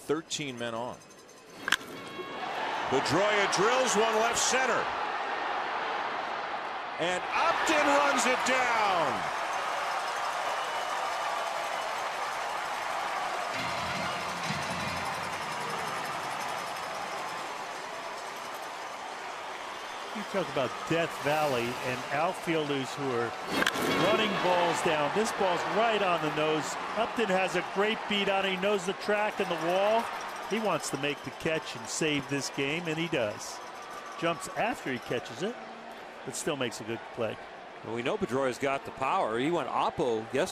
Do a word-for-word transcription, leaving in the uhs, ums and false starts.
thirteen men on. Pedroia drills one left center. And Upton runs it down. You talk about Death Valley and outfielders who are running balls down. This ball's right on the nose. Upton has a great beat on it. He knows the track and the wall. He wants to make the catch and save this game, and he does. Jumps after he catches it, but still makes a good play. Well, we know Pedroia's got the power. He went oppo yesterday.